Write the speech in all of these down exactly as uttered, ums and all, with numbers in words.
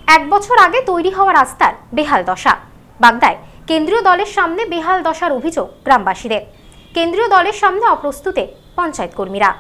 এক বছর আগে তৈরি হওয়া রাস্তার বেহাল দশা। বাগদায় কেন্দ্রীয় দলের সামনে বেহাল দশার অভিযোগ গ্রামবাসীদের। কেন্দ্রীয় দলের সামনে অপ্রস্তুতে পঞ্চায়েত কর্মীরা।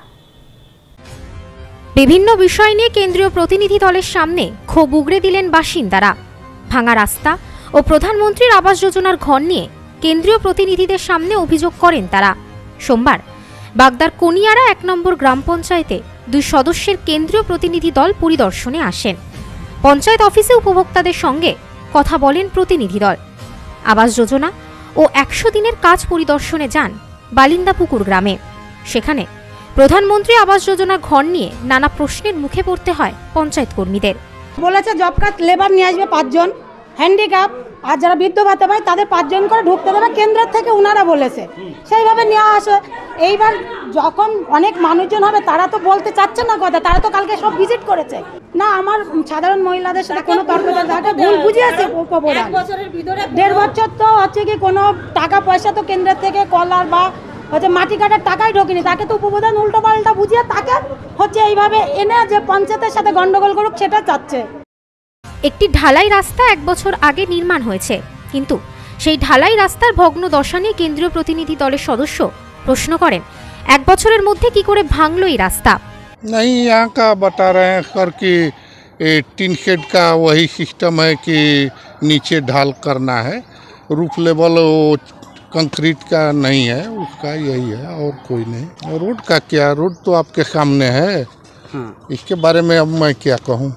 বিভিন্ন বিষয় নিয়ে কেন্দ্রীয় প্রতিনিধি দলের সামনে ক্ষোভ উগরে দিলেন বাসিন্দারা। ভাঙা রাস্তা ও প্রধানমন্ত্রীর আবাস যোজনার ঘর নিয়ে কেন্দ্রীয় প্রতিনিধিদের সামনে অভিযোগ করেন তারা। সোমবার বাগদার কোনিয়ারা এক নম্বর গ্রাম পঞ্চায়েতে দুই সদস্যের কেন্দ্রীয় প্রতিনিধি দল পরিদর্শনে আসেন। পঞ্চায়েত অফিসে উপভোক্তাদের সঙ্গে কথা বলেন প্রতিনিধি দল। আবাস যোজনা ও একশো দিনের কাজ পরিদর্শনে যান বালিন্দাপুকুর গ্রামে। সেখানে প্রধানমন্ত্রী আবাস যোজনা ঘর নিয়ে নানা প্রশ্নের মুখে পড়তে হয় পঞ্চায়েত কর্মীদের। বলেছে জব কার্ড লেবার নিয়ে আসবে পাঁচজন, হ্যান্ডিক্যাপ আর যারা বৃদ্ধ ভাতা পায় তাদের পাঁচজন করে ঢুকতে দেবে, কেন্দ্রের থেকে ওনারা বলেছে সেইভাবে নেওয়া আসে। এইবার যখন অনেক মানুষজন হবে তারা তো বলতে চাচ্ছে না কথা, তারা তো কালকে সব ভিজিট করেছে না। আমার সাধারণ মহিলাদের সাথে কোনো তর্ক তাকে ভুল বুঝিয়েছে উপপ্রধান। দেড় বছর তো হচ্ছে কি কোনো টাকা পয়সা তো কেন্দ্রের থেকে কলার বা হচ্ছে মাটি কাটার টাকাই ঢোকেনি, তাকে তো উপপ্রধান উল্টো পাল্টা বুঝিয়ে তাকে হচ্ছে এইভাবে এনে যে পঞ্চায়েতের সাথে গন্ডগোল করুক সেটা চাচ্ছে। একটি ঢালাই রাস্তা এক বছর আগে নির্মাণ হয়েছে, কিন্তু সেই ঢালাই রাস্তার ভগ্ন দশা নিয়ে কেন্দ্রীয় প্রতিনিধি দলের সদস্য প্রশ্ন করেন, এক বছরের মধ্যে কি করে ভাঙলো এই রাস্তা। नहीं, यहाँ का बता रहे हैं कर कि टीन शेड का वही सिस्टम है कि नीचे ढाल करना है, रूफ लेवल वो कंक्रीट का नहीं है, उसका यही है और कोई नहीं। रोड का क्या, रोड तो आपके सामने है, इसके बारे में अब मैं क्या कहूँ।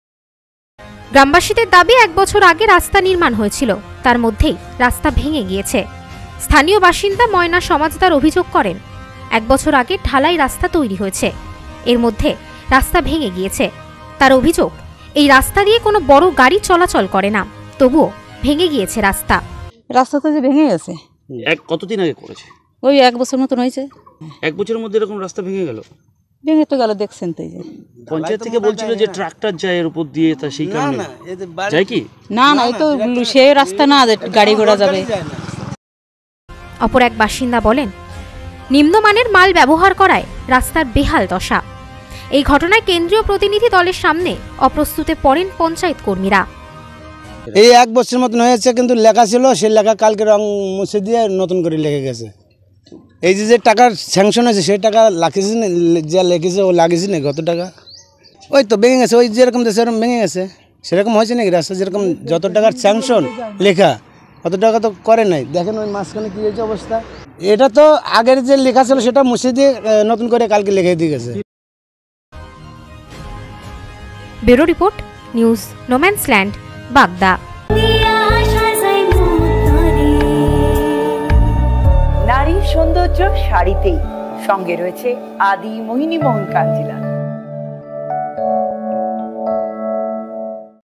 গ্রামবাসীদের দাবি, এক বছর আগে রাস্তা নির্মাণ হয়েছিল, তার মধ্যেই রাস্তা ভেঙে গিয়েছে। স্থানীয় বাসিন্দা ময়না সমাজদার অভিযোগ করেন, এক বছর আগে ঢালাই রাস্তা তৈরি হয়েছে, এর মধ্যে রাস্তা ভেঙে গিয়েছে। তার অভিযোগ, এই রাস্তা দিয়ে কোনো বড় গাড়ি চলাচল করে না, তবুও ভেঙে গিয়েছে রাস্তা। রাস্তা তো যে ভেঙে গেছে। এক কতদিন আগে করেছে? ওই এক বছর মতন হয়েছে। এক বছরের মধ্যে এরকম রাস্তা ভেঙে গেল? ভেঙে তো গেল, দেখছেন তো। যে পঞ্চায়েত থেকে বলছিল যে ট্রাক্টর যায় এর উপর দিয়ে, তা সেই কারণে যায় কি না না, এই তো সেই রাস্তা না যে গাড়ি ঘোড়া যাবে। অপর এক বাসিন্দা বলেন, নিম্নমানের মাল ব্যবহার করায় রাস্তার বেহাল দশা। এই ঘটনায় কেন্দ্রীয় প্রতিনিধি দলের সামনে অপ্রস্তুতে পড়েন পঞ্চায়েত কর্মীরা। এই এক বছর মতন হয়েছে, কিন্তু লেখা ছিল সেই লেখা কালকে রং মুছে দিয়ে নতুন করে লেগে গেছে। এই যে যে টাকার স্যাংশন হয়েছে সেই টাকা লাগিয়েছে না, যা লেগেছে ও লাগিয়েছে না কত টাকা, ওই তো ভেঙে গেছে। ওই যেরকম দেশে সেরকম ভেঙে গেছে, সেরকম হয়েছে নাকি রাস্তা? যেরকম যত টাকার স্যাংশন লেখা অত টাকা তো করে নাই। দেখেন ওই মাঝখানে কী হয়েছে অবস্থা। এটা তো আগের যে লেখা ছিল সেটা মুছে দিয়ে নতুন করে কালকে লেগে দিয়ে গেছে। ব্যুরো রিপোর্ট, নিউজ নোম্যান্সল্যান্ড, বাগদা। নারীর সৌন্দর্য শাড়িতেই, সঙ্গে রয়েছে আদি মোহিনী মোহন কাঞ্জিলা।